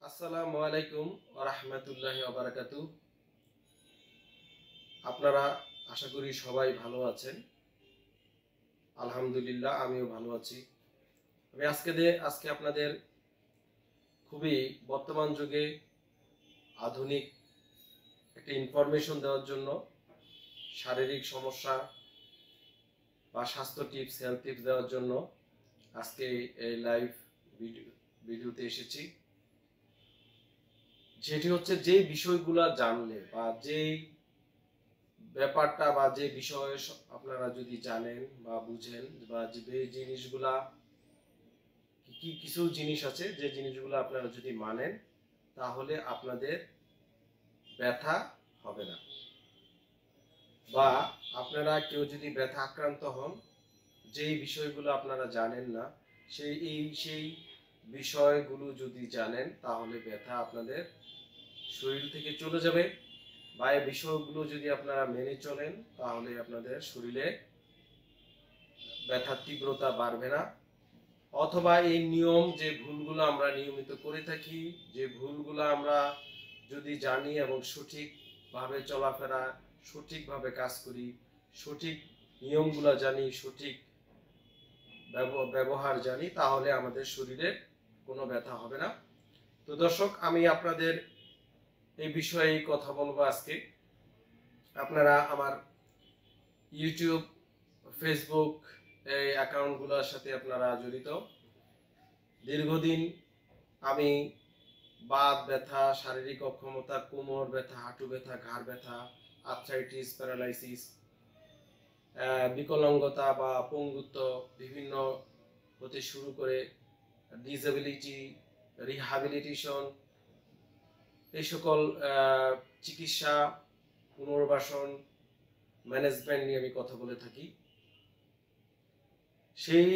আসসালামু আলাইকুম ওয়া রাহমাতুল্লাহি ওয়া বারাকাতুহু। আপনারা আশা করি সবাই ভালো আছেন। আলহামদুলিল্লাহ আমিও ভালো আছি। আমি আজকে আপনাদের খুবই বর্তমান যুগে আধুনিক একটা ইনফরমেশন দেওয়ার জন্য শারীরিক সমস্যা বা স্বাস্থ্য টিপস, হেলথ টিপস দেওয়ার জন্য আজকে এই লাইভ ভিডিওতে এসেছি। যেটি হচ্ছে যে বিষয়গুলো জানলে বা যেই ব্যাপারটা বা যে বিষয়ে আপনারা যদি জানেন বা বুঝেন বা যে জিনিসগুলা কিছু জিনিস আছে যে জিনিসগুলো আপনারা যদি মানেন তাহলে আপনাদের ব্যথা হবে না, বা আপনারা কেউ যদি ব্যথা আক্রান্ত হন যেই বিষয়গুলো আপনারা জানেন না সেই বিষয়গুলো যদি জানেন তাহলে ব্যথা আপনাদের শরীর থেকে চলে যাবে, বা এই বিষয়গুলো যদি আপনারা মেনে চলেন তাহলে আপনাদের শরীরে ব্যথার তীব্রতা বাড়বে না। অথবা এই নিয়ম যে ভুলগুলো আমরা নিয়মিত করে থাকি, যে ভুলগুলো আমরা যদি জানি এবং সঠিকভাবে চলাফেরা, সঠিকভাবে কাজ করি, সঠিক নিয়মগুলো জানি, সঠিক ব্যবহার জানি, তাহলে আমাদের শরীরে কোনো ব্যথা হবে না। তো দর্শক, আমি আপনাদের এই বিষয়ে কথা বলবো আজকে। আপনারা আমার ইউটিউব, ফেসবুক এই অ্যাকাউন্টগুলোর সাথে আপনারা জড়িত। দীর্ঘদিন আমি বাত ব্যথা, শারীরিক অক্ষমতা, কোমর ব্যথা, হাঁটু ব্যথা, ঘাড় ব্যথা, আর্থ্রাইটিস, প্যারালাইসিস, বিকলাঙ্গতা বা পঙ্গুত্ব বিভিন্ন হতে শুরু করে ডিসেবিলিটি, রিহ্যাবিলিটেশন, এই সকল চিকিৎসা, পুনর্বাসন, ম্যানেজমেন্ট নিয়ে আমি কথা বলে থাকি। সেই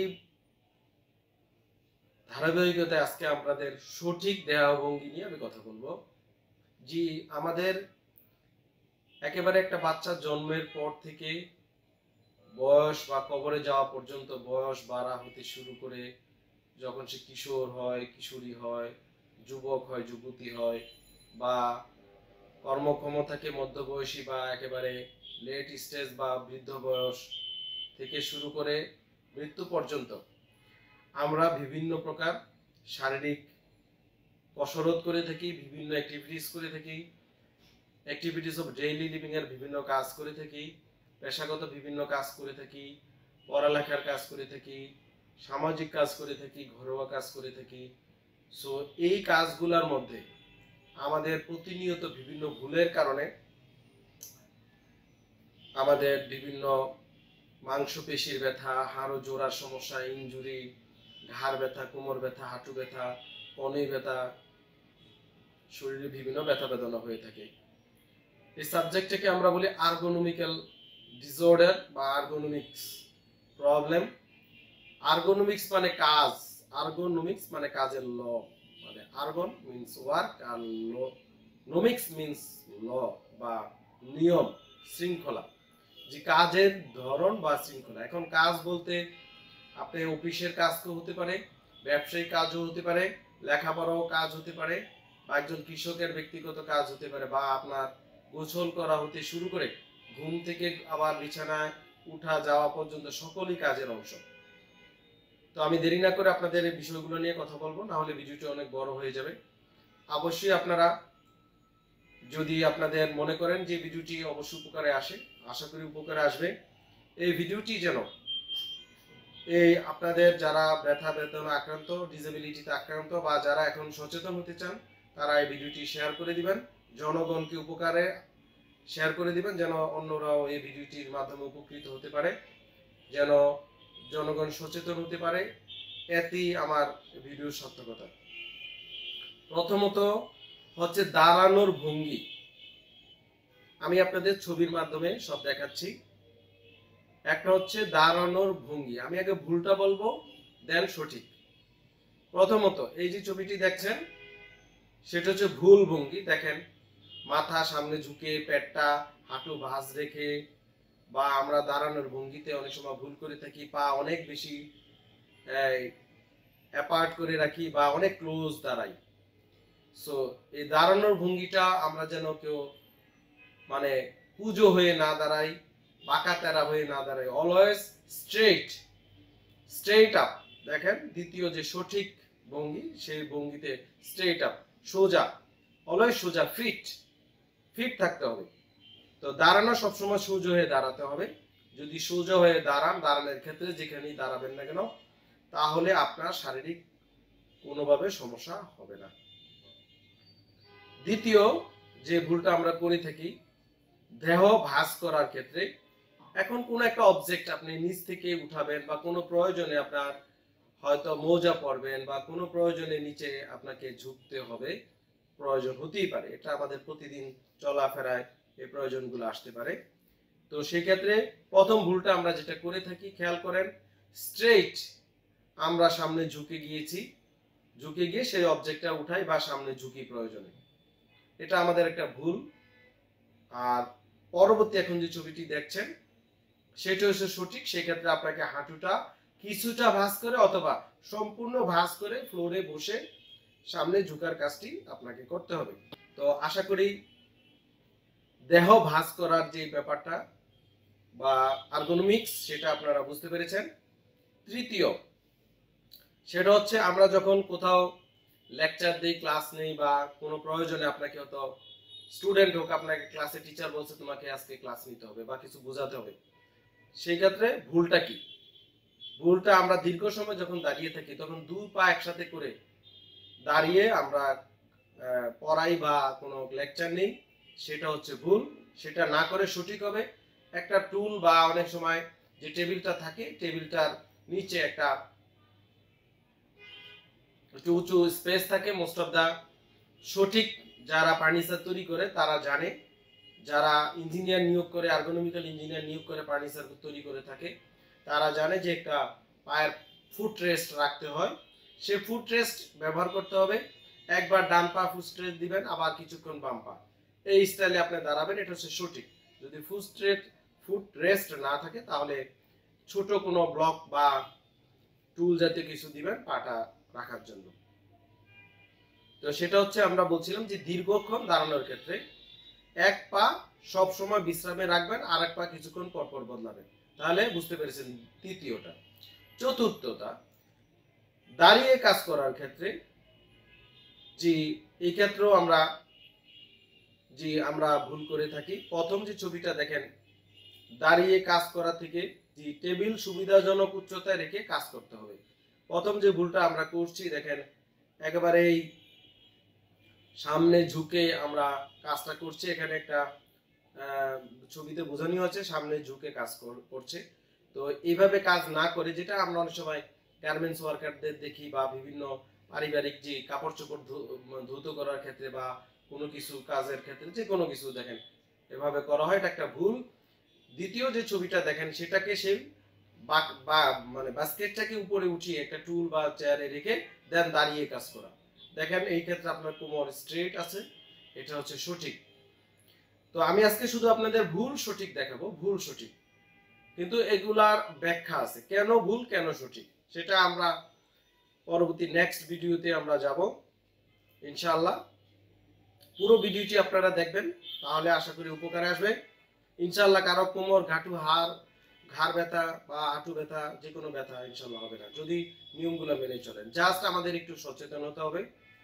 ধারাবাহিকতায় আজকে আপনাদের সঠিক দেহভঙ্গি নিয়ে আমি কথা বলবো। জি, আমাদের একেবারে একটা বাচ্চা জন্মের পর থেকে বয়স বা কবরে যাওয়া পর্যন্ত বয়স বাড়া হতে শুরু করে যখন সে কিশোর হয়, কিশোরী হয়, যুবক হয়, যুবতী হয়, বা কর্মক্ষমতাকে মধ্যবয়সী বা একেবারে লেট স্টেজ বা বৃদ্ধ বয়স থেকে শুরু করে মৃত্যু পর্যন্ত আমরা বিভিন্ন প্রকার শারীরিক কসরত করে থাকি, বিভিন্ন অ্যাক্টিভিটিস করে থাকি, অ্যাক্টিভিটিস অফ ডেইলি লিভিং এর বিভিন্ন কাজ করে থাকি, পেশাগত বিভিন্ন কাজ করে থাকি, পড়ালেখার কাজ করে থাকি, সামাজিক কাজ করে থাকি, ঘরোয়া কাজ করে থাকি। সো এই কাজগুলোর মধ্যে আমাদের প্রতিনিয়ত বিভিন্ন ভুলের কারণে আমাদের বিভিন্ন মাংসপেশির ব্যথা, হাড় ও জোড়ার সমস্যা, ইনজুরি, ঘাড় ব্যথা, কোমর ব্যথা, হাঁটু ব্যথা, কনুই ব্যথা, শরীরে বিভিন্ন ব্যথা বেদনা হয়ে থাকে। এই সাবজেক্টটাকে আমরা বলি আর্গোনমিক্যাল ডিসঅর্ডার বা আর্গোনমিক্স প্রবলেম। আর্গোনমিক্স মানে কাজ, আর্গোনমিক্স মানে কাজের ল, মানে আর্গন মিন্স ওয়ার্ক আর নোমিক্স মিন্স ল বা নিয়ম, শৃঙ্খলা, যে কাজের ধরন বা শৃঙ্খলা। এখন কাজ বলতে আপনি অফিসের কাজ হতে পারে, ব্যবসায়িক কাজও হতে পারে, লেখাপড়াও কাজ হতে পারে, বা একজন কৃষকের ব্যক্তিগত কাজ হতে পারে, বা আপনার গোসল করা হতে শুরু করে ঘুম থেকে আবার বিছানায় উঠা যাওয়া পর্যন্ত সকলই কাজের অংশ। তো আমি দেরি না করে আপনাদের এই বিষয়গুলো নিয়ে কথা বলবো, না হলে ভিডিওটি অনেক বড় হয়ে যাবে। অবশ্যই আপনারা যদি আপনাদের মনে করেন যে ভিডিওটি অবশ্যই উপকারে আসে, আশা করি উপকারে আসবে। এই ভিডিওটি যেন এই আপনাদের যারা ব্যথা বেদনা আক্রান্ত, ডিসেবিলিটিতে আক্রান্ত, বা যারা এখন সচেতন হতে চান তারা এই ভিডিওটি শেয়ার করে দিবেন, জনগণকে উপকারে শেয়ার করে দিবেন, যেন অন্যরাও এই ভিডিওটির মাধ্যমে উপকৃত হতে পারে, যেন জনগণ সচেতন হতে পারে। এতেই আমার ভিডিওর সার্থকতা। প্রথমত হচ্ছে দাঁড়ানোর ভঙ্গি। আমি আপনাদের ছবির মাধ্যমে সব দেখাচ্ছি। একটা হচ্ছে দাঁড়ানোর ভঙ্গি, আমি আগে ভুলটা বলবো দেন সঠিক। প্রথমত এই যে ছবিটি দেখছেন সেটা হচ্ছে ভুল ভঙ্গি। দেখেন, মাথা সামনে ঝুঁকে, পেটটা হাঁটু ভাঁজ রেখে, বা আমরা দাঁড়ানোর ভঙ্গিতে অনেক সময় ভুল করে থাকি, পা অনেক বেশি অ্যাপার্ট করে রাখি বা অনেক ক্লোজ দাঁড়াই। সো এই দাঁড়ানোর ভঙ্গিটা আমরা যেন কেউ মানে পুজো হয়ে না দাঁড়াই, বাঁকা তেরা হয়ে না দাঁড়াই, অলওয়েজ স্ট্রেট আপ। দেখেন দ্বিতীয় যে সঠিক ভঙ্গি, সেই ভঙ্গিতে স্ট্রেট আপ, সোজা, অলওয়েজ সোজা, ফিট থাকতে হবে। তো দাঁড়ানো সবসময় সোজা হয়ে দাঁড়াতে হবে। যদি সোজা হয়ে দাঁড়ানোর ক্ষেত্রে যেখানেই দাঁড়াবেন না কেন, তাহলে আপনার শারীরিক কোনোভাবে সমস্যা হবে না। দ্বিতীয় যে ভুলটা আমরা করে থাকি দেহ ভাঁজ করার ক্ষেত্রে, এখন কোন একটা অবজেক্ট আপনি নিচ থেকে উঠাবেন বা কোনো প্রয়োজনে আপনার হয়তো মোজা পরবেন বা কোনো প্রয়োজনে নিচে আপনাকে ঝুঁকতে হবে, প্রয়োজন হতেই পারে, এটা আমাদের প্রতিদিন চলাফেরায় এই প্রয়োজনগুলো আসতে পারে। তো সেই ক্ষেত্রে প্রথম ভুলটা আমরা যেটা করে থাকি, খেয়াল করেন, স্ট্রেইট আমরা সামনে ঝুঁকে গিয়ে সেই অবজেক্টটা উঠাই বা সামনে ঝুঁকি প্রয়োজনে, এটা আমাদের একটা ভুল। আর পরবর্তী এখন যে ছবিটি দেখছেন সেটা হচ্ছে সঠিক। সেক্ষেত্রে আপনাকে হাঁটুটা কিছুটা ভাঁজ করে অথবা সম্পূর্ণ ভাঁজ করে ফ্লোরে বসে সামনে ঝুঁকার কাজটি আপনাকে করতে হবে। তো আশা করি দেহ ভাঁজ করার যে ব্যাপারটা বা আর্গোনমিক্স সেটা আপনারা বুঝতে পেরেছেন। তৃতীয় সেটা হচ্ছে আমরা যখন কোথাও লেকচার দিই, ক্লাস নেই বা কোনো প্রয়োজনে আপনাকে হয়তো স্টুডেন্ট হোক, আপনাকে ক্লাসে টিচার বলছে তোমাকে আজকে ক্লাস নিতে হবে বা কিছু বোঝাতে হবে, সেই ক্ষেত্রে ভুলটা কি? ভুলটা আমরা দীর্ঘ সময় যখন দাঁড়িয়ে থাকি তখন দুই পা একসাথে করে দাঁড়িয়ে আমরা পড়াই বা কোনো লেকচার নেই, সেটা হচ্ছে ভুল। সেটা না করে সঠিক হবে একটা টুল বা অনেক সময় যে টেবিলটা থাকে টেবিলটার নিচে একটা উঁচু স্পেস থাকে। মোস্ট অফ দা সঠিক যারা ফার্নিচার তৈরি করে তারা জানে, যারা ইঞ্জিনিয়ার নিয়োগ করে, আর্গোনমিক্যাল ইঞ্জিনিয়ার নিয়োগ করে ফার্নিচার তৈরি করে থাকে, তারা জানে যে একটা পায়ের ফুট রেস্ট রাখতে হয়। সে ফুট রেস্ট ব্যবহার করতে হবে। একবার ডান পা ফুট রেস্ট দিবেন, আবার কিছুক্ষণ বাম পা, এই স্টাইলে আপনি দাঁড়াবেন, এটা হচ্ছে সঠিক। যদি ফুট রেস্ট না থাকে তাহলে ছোট কোনো ব্লক বা টুল জাতীয় কিছু দিবেন পাটা রাখার জন্য। তো সেটা হচ্ছে আমরা বলছিলাম যে দীর্ঘক্ষণ দাঁড়ানোর ক্ষেত্রে এক পা সব সময় বিশ্রামে রাখবেন, আর এক পা কিছুক্ষণ পর পর বদলাবেন। তাহলে বুঝতে পেরেছেন তৃতীয়টা। চতুর্থটা, দাঁড়িয়ে কাজ করার ক্ষেত্রে এই ক্ষেত্রেও আমরা ভুল করে থাকি। প্রথম যে ছবিটা দেখেন, দাঁড়িয়ে কাজ করা থেকে টেবিল সুবিধাজনক উচ্চতায় রেখে কাজ করতে হবে। প্রথম যে ভুলটা আমরা করছি দেখেন, একেবারেই সামনে ঝুঁকে আমরা কাজটা করছি। এখানে একটা ছবিতে বোঝানো হচ্ছে সামনে ঝুঁকে কাজ করছে। তো এইভাবে কাজ না করে, যেটা আমরা অনেক সময় গার্মেন্টস ওয়ার্কারদের দেখি বা বিভিন্ন পারিবারিক যে কাপড় চোপড় ধুতো করার ক্ষেত্রে বা কোনো কিছু কাজের ক্ষেত্রে যে কোনো কিছু দেখেন এভাবে করা হয়, এটা একটা ভুল। দ্বিতীয় যে ছবিটা দেখেন সেটাকে সেই মানে বাস্কেটটাকে উপরে উঠিয়ে একটা টুল বা চেয়ারে রেখে দেন দাঁড়িয়ে কাজ করা। দেখেন এই ক্ষেত্রে আপনার কোমর স্ট্রেট আছে, এটা হচ্ছে সঠিক। তো আমি আজকে শুধু আপনাদের ভুল সঠিক দেখাবো, ভুল সঠিক, কিন্তু এগুলার ব্যাখ্যা আছে কেন ভুল কেন সঠিক, সেটা আমরা পরবর্তী নেক্সট ভিডিওতে আমরা যাব ইনশাআল্লাহ। পুরো ভিডিওটি আপনারা দেখবেন, তাহলে আশা করি উপকারে আসবে ইনশাআল্লাহ। কারো কোমর, ঘাড় ব্যথা বা হাঁটু ব্যথা, যে কোনো ব্যথা ইনশাআল্লাহ হবে না যদি নিয়মগুলো মেনে চলেন। জাস্ট আমাদের একটু সচেতন হতে হবে।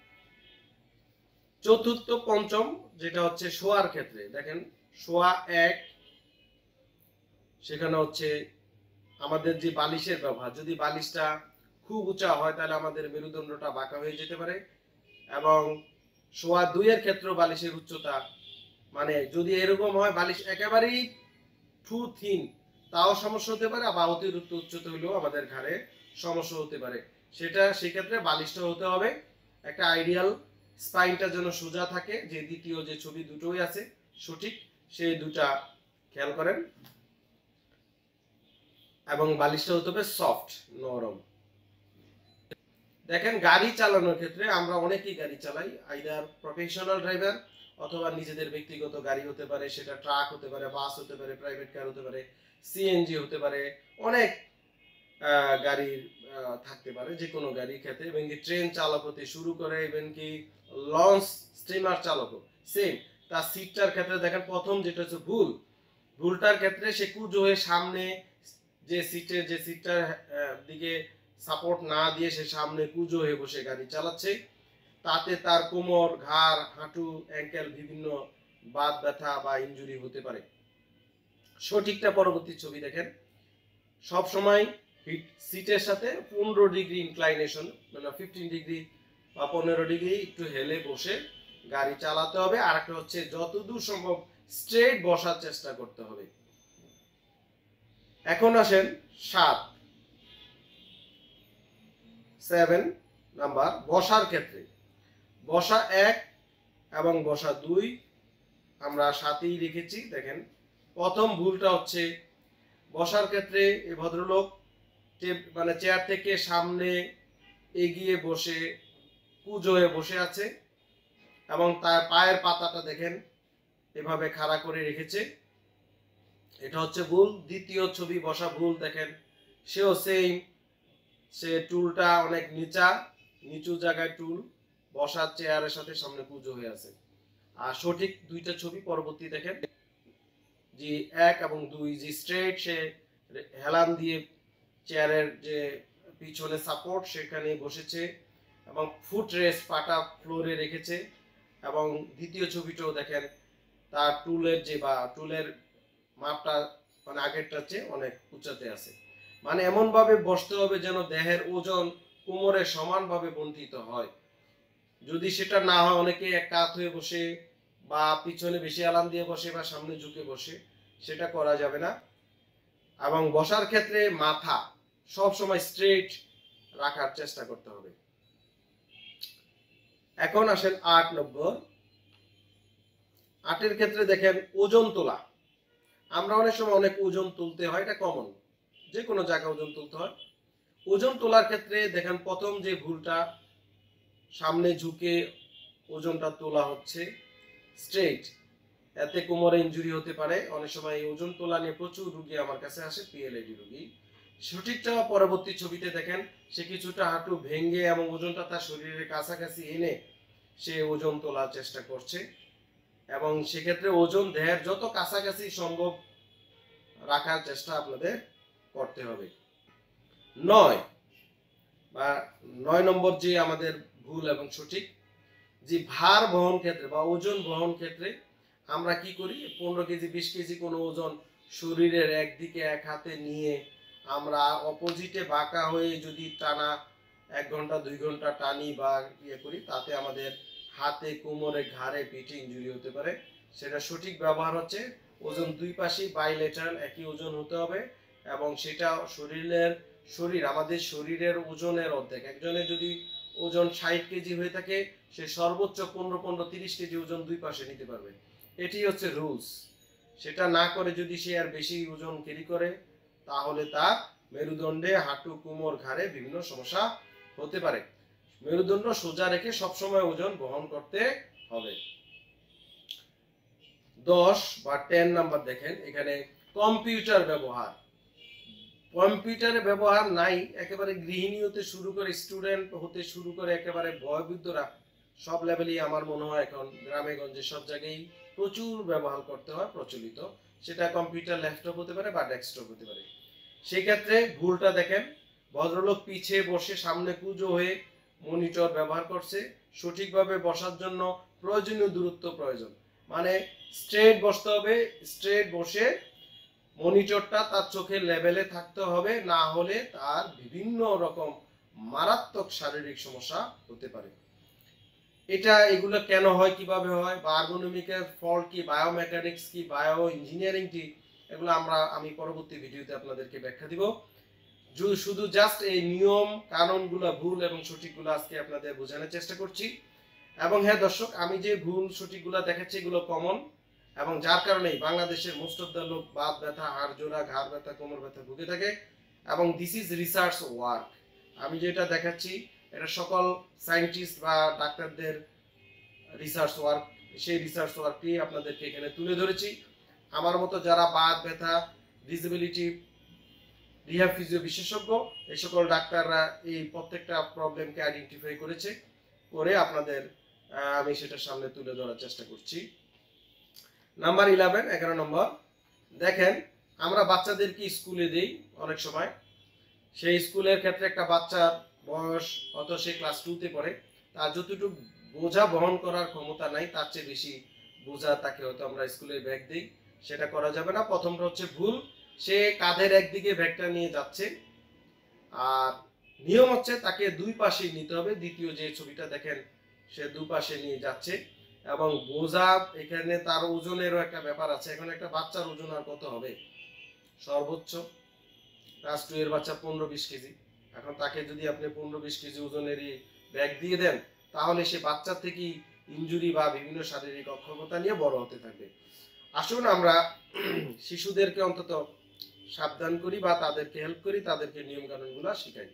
চতুর্থ পঞ্চম যেটা হচ্ছে শোয়ার ক্ষেত্রে, দেখেন শোয়া এক, সেখানে হচ্ছে আমাদের যে বালিশের ব্যবহার, যদি বালিশটা খুব উঁচা হয় তাহলে আমাদের মেরুদণ্ডটা বাঁকা হয়ে যেতে পারে। এবং শোয়া দুইয়ের ক্ষেত্রে বালিশের উচ্চতা, মানে যদি এরকম হয় বালিশ একেবারেই টু থিন, তাও সমস্যা হতে পারে, আবার অতিরিক্ত উচ্চতা হলেও আমাদের ঘাড়ে সমস্যা হতে পারে। সেক্ষেত্রে বালিশটা হতে হবে একটা আইডিয়াল, স্পাইনটা যেন সোজা থাকে। যে দ্বিতীয় যে ছবি দুটোই আছে সঠিক, সেই দুটা খেয়াল করেন। এবং বালিশটা হতে হবে সফট, নরম। দেখেন গাড়ি চালানোর ক্ষেত্রে আমরা অনেকেই গাড়ি চালাই, আইদার প্রফেশনাল ড্রাইভার অথবা নিজেদের ব্যক্তিগত গাড়ি হতে পারে, সেটা ট্রাক হতে পারে, বাস হতে পারে, প্রাইভেট কার হতে পারে, সিএনজি হতে পারে, অনেক গাড়ি থাকতে পারে, যে কোনো গাড়ির ক্ষেত্রে। এবং কি ট্রেন চালক হতে শুরু করে ইভেন কি লঞ্চ স্টিমার চালকও সেম। তার সিটটার ক্ষেত্রে দেখেন প্রথম যেটা হচ্ছে ভুলটার ক্ষেত্রে সে কুজো হয়ে সামনে যে সিটটার দিকে সাপোর্ট না দিয়ে সে সামনে কুজো হয়ে বসে গাড়ি চালাচ্ছে, তাতে তার কোমর, ঘাড়, হাঁটু, অ্যাঙ্কেল বিভিন্ন বাত ব্যথা বা ইনজুরি হতে পারে। সঠিকটা পরবর্তী ছবি দেখেন। সব সময় সিটের সাথে 15 ডিগ্রি ইনক্লাইনেশন, মানে 15 ডিগ্রি বা 15 ডিগ্রি একটু হেলে বসে গাড়ি চালাতে হবে। আর একটা হচ্ছে যতদূর সম্ভব স্ট্রেট বসার চেষ্টা করতে হবে। এখন আসেন 7 নাম্বার বসার ক্ষেত্রে। বসা 1 এবং বসা 2 আমরা সাথেই রেখেছি। দেখেন প্রথম ভুলটা হচ্ছে বসার ক্ষেত্রে এই ভদ্রলোক মানে চেয়ার থেকে সামনে এগিয়ে বসে কুজো হয়ে বসে আছে এবং তার পায়ের পাতাটা দেখেন এভাবে খাড়া করে রেখেছে, এটা হচ্ছে ভুল। দ্বিতীয় ছবি বসা ভুল, দেখেন সেও সেম, সে টুলটা অনেক নিচু জায়গায় টুল, বসার চেয়ারের সাথে সামনে কুজো হয়ে আছে। আর সঠিক দুইটা ছবি পরবর্তী দেখেন, যে 1 এবং 2 যে স্ট্রেট সে হেলান দিয়ে চেয়ারের যে পিছনে সাপোর্ট সেখানে বসেছে এবং ফুট রেস্ট পাটা ফ্লোরে রেখেছে। এবং দ্বিতীয় ছবিটাও দেখেন তার টুলের মাপটা মানে আগেরটার চেয়ে অনেক উচ্চতে আছে। মানে এমন ভাবে বসতে হবে যেন দেহের ওজন কোমরে সমানভাবে বন্টিত হয়। যদি সেটা না হয়, অনেকে এক কাত হয়ে বসে বা পিছনে বেশি আলাম দিয়ে বসে বা সামনে ঝুঁকে বসে, সেটা করা যাবে না। এবং বসার ক্ষেত্রে মাথা সব সময় স্ট্রেট রাখার চেষ্টা করতে হবে। এখন আসেন 8 নম্বর। 8 এর ক্ষেত্রে দেখেন ওজন তোলা। আমরা অনেক সময় অনেক ওজন তুলতে হয়, এটা কমন, যে কোনো জায়গায় ওজন তুলতে হয়। ওজন তোলার ক্ষেত্রে দেখেন প্রথম যে ভুলটা, সামনে ঝুঁকে ওজনটা তোলা হচ্ছে স্ট্রেট, এতে কোমরে ইনজুরি হতে পারে। অনেক সময় এই ওজন তোলা নিয়ে প্রচুর রোগী আমার কাছে আসে, পিএলআইডি রোগী। সঠিকটা পরবর্তী ছবিতে দেখেন, সে কিছুটা হাঁটু ভেঙে এবং ওজনটা তার শরীরের কাছাকাছি এনে সে ওজন তোলার চেষ্টা করছে এবং সেক্ষেত্রে ওজন দেহের যত কাছাকাছি সম্ভব রাখার চেষ্টা আপনাদের করতে হবে। 9 নম্বর যে আমাদের ভুল এবং সঠিক, যে ভার বহন ক্ষেত্রে বা ওজন বহন ক্ষেত্রে আমরা কি করি, 15 কেজি 20 কেজি কোনো ওজন শরীরের একদিকে এক হাতে নিয়ে আমরা অপোজিটে বাঁকা হয়ে যদি টানা 1 ঘন্টা 2 ঘন্টা টানি বা করি, তাতে আমাদের হাতে, কোমরে, ঘাড়ে, পিঠে ইনজুরি হতে পারে। সেটা সঠিক ব্যবহার হচ্ছে ওজন দুই পাশেই বাইলেটারাল একই ওজন হতে হবে এবং সেটা আমাদের শরীরের ওজনের অর্ধেক। একজনের যদি ওজন 60 কেজি হয়ে থাকে, সে সর্বোচ্চ 15-30 কেজি ওজন দুই পাশে নিতে পারবে। এটি হচ্ছে রুলস। সেটা না করে যদি সে আর বেশি ওজন ক্যারি করে, তাহলে তার মেরুদণ্ডে, হাঁটু, কোমর, ঘাড়ে বিভিন্ন সমস্যা হতে পারে। মেরুদণ্ড সোজা রেখে সবসময় ওজন বহন করতে হবে। 10 বা 10 নাম্বার দেখেন, এখানে কম্পিউটার ব্যবহার। কম্পিউটারের ব্যবহার নাই, একেবারে গৃহিণী হতে শুরু করে স্টুডেন্ট হতে শুরু করে একেবারে বয়োবৃদ্ধরা সব লেভেলেই আমার মনে হয় এখন গ্রামে গঞ্জে সব জায়গায় প্রচুর ব্যবহার করতে হয়, প্রচলিত। সেটা কম্পিউটার, ল্যাপটপ হতে পারে বা ডেস্কটপ হতে পারে। সেক্ষেত্রে ভুলটা দেখেন, ভদ্রলোক পিছিয়ে বসে সামনে কুজো হয়ে মনিটর ব্যবহার করছে। সঠিকভাবে বসার জন্য প্রয়োজনীয় দূরত্ব প্রয়োজন, মানে স্ট্রেট বসতে হবে। স্ট্রেট বসে মনিটরটা তার চোখের লেভেলে থাকতে হবে, না হলে তার বিভিন্ন রকম মারাত্মক শারীরিক সমস্যা হতে পারে। এগুলো কেন হয়, কিভাবে হয়, বা আর্গোনমিকের ফল্ট কি, বায়োমেকানিক্স কি, বায়ো ইঞ্জিনিয়ারিং কি, এগুলো আমি পরবর্তী ভিডিওতে আপনাদেরকে ব্যাখ্যা দিব। শুধু জাস্ট এই নিয়ম কানুনগুলো ভুল এবং সঠিকগুলো আজকে আপনাদের বোঝানোর চেষ্টা করছি। এবং হ্যাঁ দর্শক, আমি যে ভুল সঠিকগুলো দেখাচ্ছি এগুলো কমন, এবং যার কারণেই বাংলাদেশের মোস্ট অফ দ্য লোক বাত ব্যথা, হাড় জোড়া, ঘাড় ব্যথা, কোমর ব্যথা ভুগে থাকে। এবং দিস ইজ রিসার্চ ওয়ার্ক। আমি যেটা দেখাচ্ছি এটা সকল সায়েন্টিস্ট বা ডাক্তারদের রিসার্চ ওয়ার্ক। সেই রিসার্চ ওয়ার্কটি আপনাদেরকে এখানে তুলে ধরেছি। আমার মতো যারা বাত ব্যথা, ডিসেবিলিটি, রিহ্যাব ফিজিও বিশেষজ্ঞ, এই সকল ডাক্তাররা এই প্রত্যেকটা প্রবলেমকে আইডেন্টিফাই করে আপনাদের আমি সেটা সামনে তুলে ধরার চেষ্টা করছি। নাম্বার 11, 11 নম্বর, দেখেন আমরা বাচ্চাদেরকে স্কুলে দিই অনেক সময়। সেই স্কুলের ক্ষেত্রে একটা বাচ্চার বয়স অত সে ক্লাস 2 তে পড়ে, তার যতটুকু বোঝা বহন করার ক্ষমতা নাই তার চেয়ে বেশি বোঝা তাকে হয়তো আমরা স্কুলের ব্যাগ দিই, সেটা করা যাবে না। প্রথমটা হচ্ছে ভুল, সে কাঁধের একদিকে ব্যাগটা নিয়ে যাচ্ছে, আর নিয়ম হচ্ছে তাকে দুই পাশেই নিতে হবে। দ্বিতীয় যে ছবিটা দেখেন সে দুই পাশে নিয়ে যাচ্ছে, এবং বোঝা এখানে তার ওজনেরও একটা ব্যাপার আছে। এখন একটা বাচ্চার ওজন আর কত হবে, সর্বোচ্চ ক্লাস 2 এর বাচ্চা 15-20 কেজি। এখন তাকে যদি আপনি 15-20 কেজি ওজনেরই ব্যাগ দিয়ে দেন, তাহলে সে বাচ্চা থেকেই ইনজুরি বা বিভিন্ন শারীরিক অক্ষমতা নিয়ে বড় হতে থাকবে। আসুন আমরা শিশুদেরকে অন্তত সাবধান করি বা তাদেরকে হেল্প করি, তাদেরকে নিয়ম কানুনগুলো শিখাই।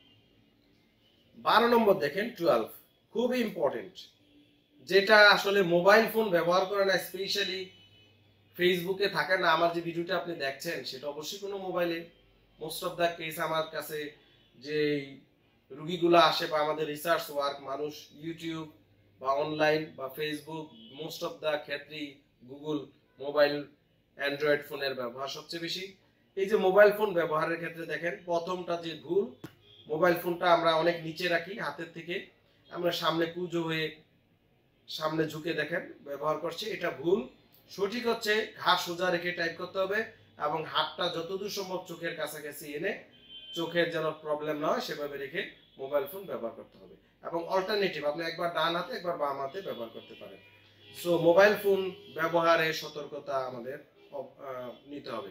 12 নম্বর দেখেন 12, খুবই ইম্পর্টেন্ট, যেটা আসলে মোবাইল ফোন ব্যবহার করে না, স্পেশালি ফেসবুকে থাকে না। আমার যে ভিডিওটা আপনি দেখছেন সেটা অবশ্যই কোনো মোবাইলে। মোস্ট অফ দ্য কেস আমার কাছে যে রুগীগুলো আসে বা আমাদের রিসার্চ ওয়ার্ক, মানুষ ইউটিউব বা অনলাইন বা ফেসবুক, মোস্ট অফ দ্য ক্ষেত্রেই গুগল, মোবাইল, অ্যান্ড্রয়েড ফোনের ব্যবহার সবচেয়ে বেশি। এই যে মোবাইল ফোন ব্যবহারের ক্ষেত্রে দেখেন প্রথমটা যে ভুল, মোবাইল ফোনটা আমরা অনেক নিচে রাখি হাতের থেকে, আমরা সামনে কুঁজো হয়ে সামনে ঝুঁকে দেখেন ব্যবহার করছি, এটা ভুল। সঠিক হচ্ছে ঘাড় সোজা রেখে টাইপ করতে হবে এবং হাতটা যতদূর সম্ভব চোখের কাছাকাছি এনে, চোখের যেন প্রবলেম না হয় সেভাবে রেখে মোবাইল ফোন ব্যবহার করতে হবে। এবং অল্টারনেটিভ আপনি একবার ডান হাতে একবার বাম হাতে ব্যবহার করতে পারেন। সো মোবাইল ফোন ব্যবহারে সতর্কতা আমাদের নিতে হবে।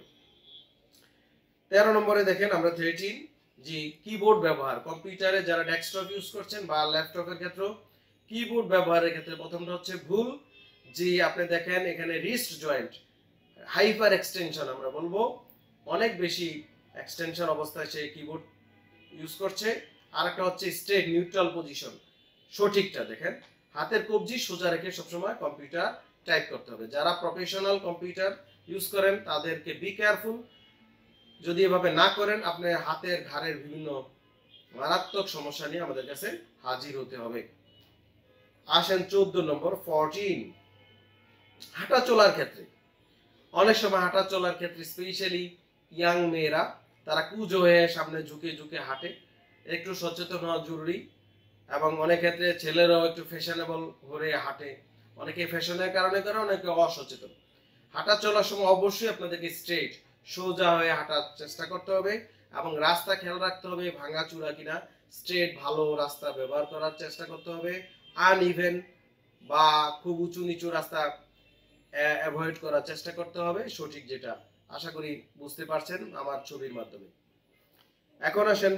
13 নম্বরে দেখেন আমরা 13, যে কিবোর্ড ব্যবহার, কম্পিউটারে যারা ডেস্কটপ ইউজ করছেন বা ল্যাপটপের ক্ষেত্রে কিবোর্ড ব্যবহারের ক্ষেত্রে প্রথমটা হচ্ছে ভুল, যে আপনি দেখেন এখানে রিস্ট জয়েন্ট হাইপার এক্সটেনশন আমরা বলবো, অনেক বেশি এক্সটেনশন অবস্থায় সে কিবোর্ড ইউজ করছে। আর একটা হচ্ছে স্ট্রেট নিউট্রাল পজিশন, সঠিকটা দেখেন হাতের কবজি সোজা রেখে সবসময় কম্পিউটার টাইপ করতে হবে। যারা প্রফেশনাল কম্পিউটার ইউজ করেন তাদেরকে বি কেয়ারফুল, যদি এভাবে না করেন আপনার হাতের ঘাড়ের বিভিন্ন মারাত্মক সমস্যা নিয়ে আমাদের কাছে হাজির হতে হবে। আসেন 14 নম্বর 14, হাঁটা চলার ক্ষেত্রে অনেক সময় হাঁটা চলার ক্ষেত্রে স্পেশালি ইয়াং মেয়েরা তারা কুঁজো হয়ে সামনে ঝুঁকে ঝুঁকে হাঁটে, একটু সচেতন হওয়া জরুরি। এবং অনেক ক্ষেত্রে ছেলেরাও একটু ফ্যাশনেবল ঘুরে হাঁটে, অনেকে ফ্যাশনের কারণে করে, অনেকে অসচেতন। হাঁটা চলার সময় অবশ্যই আপনাদেরকে স্ট্রেট সোজা হয়ে হাঁটার চেষ্টা করতে হবে এবং রাস্তা খেয়াল রাখতে হবে ভাঙা চূড়া কিনা, স্ট্রেট ভালো রাস্তা ব্যবহার করার চেষ্টা করতে হবে। আনইভেন বা খুব উঁচু নিচু রাস্তা অ্যাভয়েড করার চেষ্টা করতে হবে, সঠিক যেটা। আশা করি বুঝতে পারছেন আমার ছবির মাধ্যমে। এখন আসেন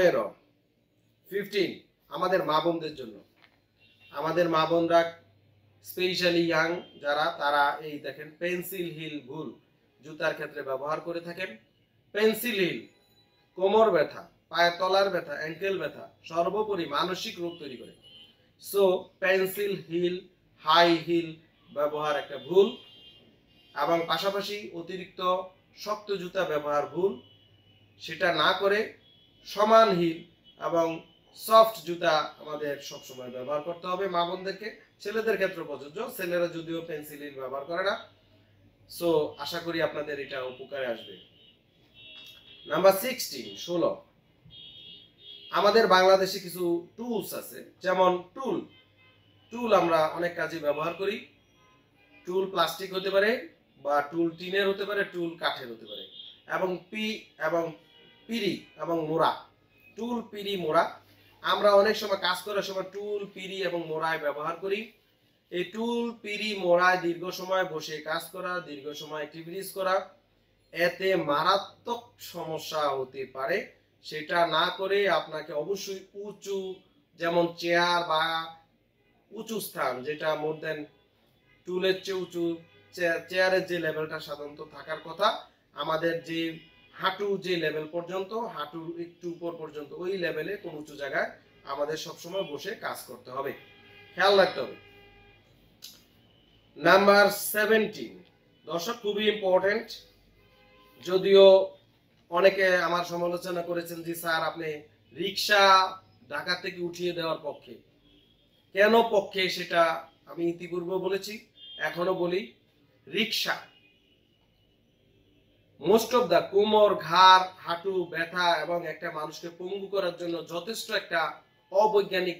15, আমাদের মা বোনদের জন্য। আমাদের মা বোনরা স্পেশালি ইয়াং যারা, তারা এই দেখেন পেন্সিল হিল ভুল জুতার ক্ষেত্রে ব্যবহার করে থাকেন। পেন্সিল হিল কোমর ব্যথা, পায়ের তলার ব্যথা, অ্যাঙ্কেল ব্যথা, সর্বোপরি মানসিক রোগ তৈরি করে। So pencil heel, high heel ব্যবহার একটা ভুল, এবং পাশাপাশি অতিরিক্ত শক্ত জুতা ব্যবহার ভুল। সেটা না করে সমান হিল এবং সফট জুতা আমাদের সবসময় ব্যবহার করতে হবে মা বোনদেরকে। ছেলেদের ক্ষেত্রে প্রযোজ্য, ছেলেরা যদিও পেন্সিল হিল ব্যবহার করে না। সো আশা করি আপনাদের এটা উপকারে আসবে। নাম্বার 16, আমাদের বাংলাদেশে কিছু টুলস আছে, যেমন টুল আমরা অনেক কাজে ব্যবহার করি। টুল প্লাস্টিক হতে পারে বা টুল টিনের হতে পারে, টুল কাঠের হতে পারে, এবং পিড়ি এবং মোড়া। টুল, পিড়ি, মোড়া আমরা অনেক সময় কাজ করার সময় টুল, পিড়ি এবং মোড়ায় ব্যবহার করি। এই টুল, পিড়ি, মোড়ায় দীর্ঘ সময় বসে কাজ করা, দীর্ঘ সময় অ্যাক্টিভিটিস করা, এতে মারাত্মক সমস্যা হতে পারে। সেটা না করে আপনাকে অবশ্যই উঁচু, যেমন চেয়ার বা উঁচু স্থান, যেটা মোর দেন টুলের চেয়ে উঁচু, চেয়ারের যে লেভেলটা সাধারণত থাকার কথা, আমাদের যে হাঁটু যে লেভেল পর্যন্ত, হাঁটুর একটু উপর পর্যন্ত, ওই লেভেলে কোন উঁচু জায়গায় আমাদের সবসময় বসে কাজ করতে হবে, খেয়াল রাখতে হবে। নাম্বার 17, দর্শক খুবই ইম্পর্টেন্ট। যদিও অনেকে আমার সমালোচনা করেছেন যে স্যার আপনি রিক্সা ঢাকা থেকে উঠিয়ে দেওয়ার পক্ষে, কেন পক্ষে সেটা আমি ইতিপূর্বে বলেছি, এখনো বলি। রিক্সা মোস্ট অফ দা কোমর, ঘাড়, হাঁটু ব্যথা এবং একটা মানুষকে পঙ্গু করার জন্য যথেষ্ট একটা অবৈজ্ঞানিক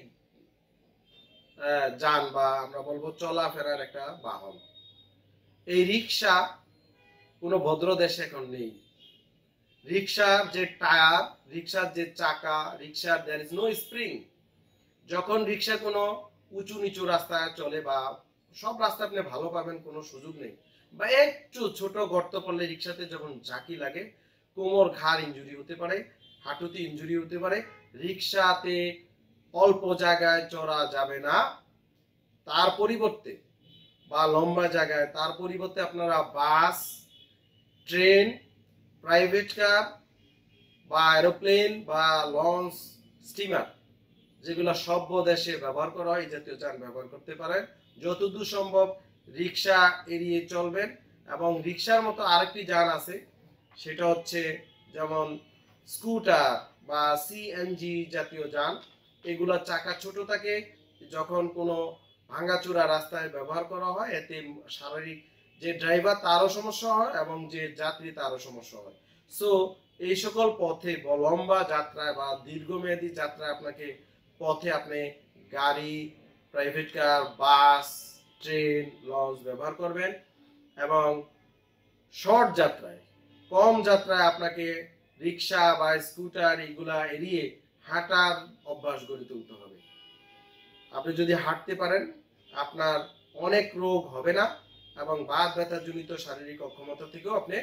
যান বা আমরা বলবো চলাফেরার একটা বাহন। এই রিক্সা কোনো ভদ্র দেশে এখন নেই। রিক্সার যে টায়ার, রিক্সার যে চাকা, রিক্সার দেয়ার ইজ নো স্প্রিং। যখন রিক্সা কোনো উঁচু নিচু রাস্তায় চলে বা সব রাস্তা আপনি ভালো পাবেন, কোনো সুযোগ নেই, বা একটু ছোট গর্ত পড়লে রিক্সাতে যখন ঝাঁকি লাগে কোমর ঘাড় ইনজুরি হতে পারে, হাঁটুতে ইনজুরি হতে পারে। রিক্সাতে অল্প জায়গায় চড়া যাবে না, তার পরিবর্তে বা লম্বা জায়গায় তার পরিবর্তে আপনারা বাস, ট্রেন, প্রাইভেট কার বা এরোপ্লেন বা লঞ্চ, স্টিমার, যেগুলো সভ্য দেশে ব্যবহার করা হয়, এই জাতীয় যান ব্যবহার করতে পারেন। যতদূর সম্ভব রিক্সা এড়িয়ে চলবেন। এবং রিক্সার মতো আরেকটি যান আছে, সেটা হচ্ছে যেমন স্কুটার বা সিএনজি জাতীয় যান। এগুলো চাকা ছোট থাকে, যখন কোনো ভাঙাচোরা রাস্তায় ব্যবহার করা হয় এতে শারীরিক যে ড্রাইভার তারও সমস্যা হয় এবং যে যাত্রী তারও সমস্যা হয়। সো এই সকল পথে লম্বা যাত্রায় বা দীর্ঘমেয়াদী যাত্রায় আপনাকে পথে আপনি গাড়ি, private car, bus, train, launch ব্যবহার করবেন। এবং শর্ট যাত্রায়, কম যাত্রায় আপনাকে রিক্সা বা স্কুটার এগুলা এড়িয়ে হাঁটার অভ্যাস গড়ে তুলতে হবে। আপনি যদি হাঁটতে পারেন আপনার অনেক রোগ হবে না এবং বাত ব্যথা জনিত শারীরিক অক্ষমতা থেকেও আপনি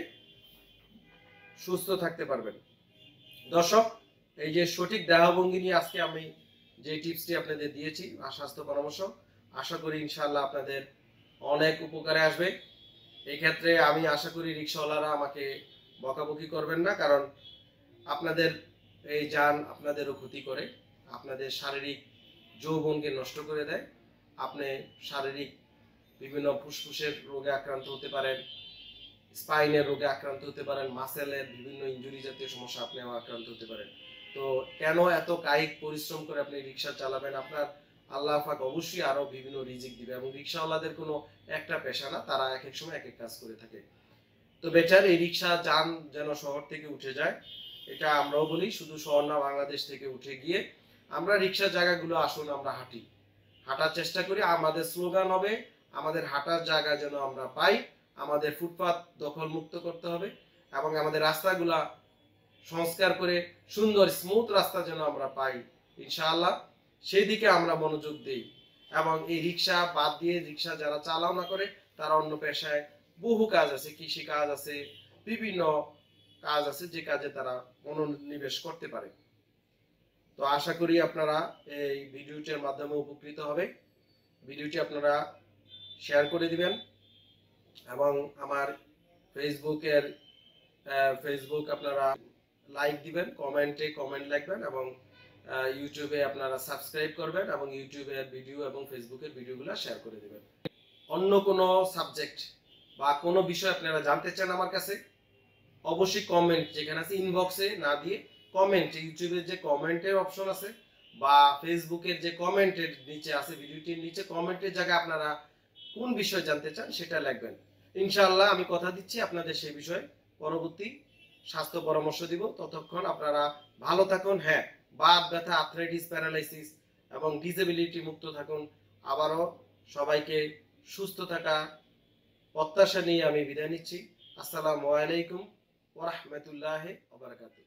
সুস্থ থাকতে পারবেন। দর্শক, এই যে সঠিক দেহভঙ্গি নিয়ে আজকে আমি যে টিপসটি আপনাদের দিয়েছি স্বাস্থ্য পরামর্শ, আশা করি ইনশাআল্লাহ আপনাদের অনেক উপকারে আসবে। এই ক্ষেত্রে আমি আশা করি রিক্সাওয়ালারা আমাকে বকাবকি করবেন না, কারণ আপনাদের এই যান আপনাদেরও ক্ষতি করে, আপনাদের শারীরিক যৌবনকে নষ্ট করে দেয়। আপনি শারীরিক বিভিন্ন ফুসফুসের রোগে আক্রান্ত হতে পারেন, স্পাইনের রোগে আক্রান্ত হতে পারেন, মাসেলের বিভিন্ন ইনজুরি জাতীয় সমস্যা আপনিও আক্রান্ত হতে পারেন। তো কেন এত কায়িক পরিশ্রম করে আপনি রিক্সা চালাবেন? আপনার আল্লাহ পাক অবশ্যই আরো বিভিন্ন রিজিক দিবে। এবং রিক্সাওয়ালাদের কোনো একটা পেশা না, তারা এক এক সময় এক এক কাজ করে থাকে। তো বেটার এই রিক্সা যান যেন শহর থেকে উঠে যায়, এটা আমরাও বলি। শুধু শহর না, বাংলাদেশ থেকে উঠে গিয়ে আমরা রিক্সার জায়গাগুলো আসুন আমরা হাঁটি, হাঁটার চেষ্টা করি। আমাদের স্লোগান হবে আমাদের হাঁটার জায়গা যেন আমরা পাই, আমাদের ফুটপাত দখল মুক্ত করতে হবে এবং আমাদের রাস্তাগুলা সংস্কার করে সুন্দর স্মুথ রাস্তা যেন আমরা পাই। ইনশাআল্লাহ সেই দিকে আমরা মনোযোগ দেই। এবং এই রিক্সা বাদ দিয়ে, রিক্সা যারা চালানো করে তারা অন্য পেশায় বহু কাজ আছে, কৃষি কাজ আছে, বিভিন্ন কাজ আছে যে কাজে তারা মনোনিবেশ করতে পারে। তো আশা করি আপনারা এই ভিডিওটির মাধ্যমে উপকৃত হবে। ভিডিওটি আপনারা শেয়ার করে দিবেন এবং আমার ফেসবুক আপনারা লাইক দিবেন, কমেন্টে কমেন্ট লিখবেন এবং ইউটিউবে আপনারা সাবস্ক্রাইব করবেন এবং ইউটিউবের ভিডিও এবং ফেসবুকের ভিডিওগুলো শেয়ার করে দিবেন। অন্য কোনো সাবজেক্ট বা কোনো বিষয় আপনারা জানতে চান আমার কাছে, অবশ্যই কমেন্ট যেখানে আছে ইনবক্সে না দিয়ে কমেন্ট, ইউটিউবের যে কমেন্টের অপশন আছে বা ফেসবুকের যে কমেন্টের নিচে আছে, ভিডিওটির নিচে কমেন্টের জায়গায় আপনারা কোন বিষয় জানতে চান সেটা লিখবেন। ইনশাআল্লাহ আমি কথা দিচ্ছি আপনাদের সেই বিষয়ে পরবর্তী স্বাস্থ্য পরামর্শ দিব। ততক্ষণ আপনারা ভালো থাকুন। হ্যাঁ, বাত ব্যথা, আর্থ্রাইটিস, প্যারালাইসিস এবং ডিসেবিলিটি মুক্ত থাকুন। আবারও সবাইকে সুস্থ থাকা প্রত্যাশা নিয়ে আমি বিদায় নিচ্ছি। আসসালামু আলাইকুম ওয়া রাহমাতুল্লাহি ওয়া বারাকাতুহু।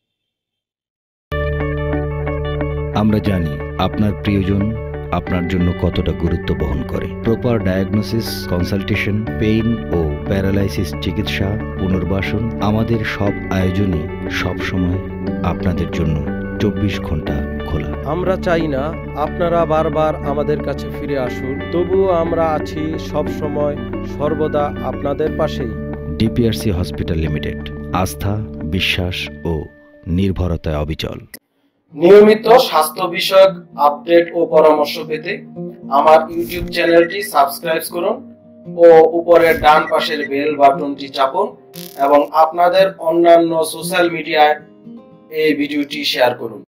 আমরা জানি আপনার প্রিয়জন আপনার জন্য কতটা গুরুত্ব বহন করে। প্রপার ডায়াগনোসিস, কনসালটেশন, পেইন ও প্যারালাইসিস চিকিৎসা, পুনর্বাসন, আমাদের সব আয়োজনই সব সময় আপনাদের জন্য 24 ঘন্টা খোলা। আমরা চাই না আপনারা বারবার আমাদের কাছে ফিরে আসুন, তবুও আমরা আছি সব সময় সর্বদা আপনাদের পাশেই। ডিপিআরসি হসপিটাল লিমিটেড, আস্থা, বিশ্বাস ও নির্ভরতায় অবিচল। নিয়মিত স্বাস্থ্য বিষয়ক আপডেট ও পরামর্শ পেতে আমার ইউটিউব চ্যানেলটি সাবস্ক্রাইব করুন ও উপরের ডান পাশের বেল বাটনটি চাপুন এবং আপনাদের অন্যান্য সোশ্যাল মিডিয়ায় এই ভিডিওটি শেয়ার করুন।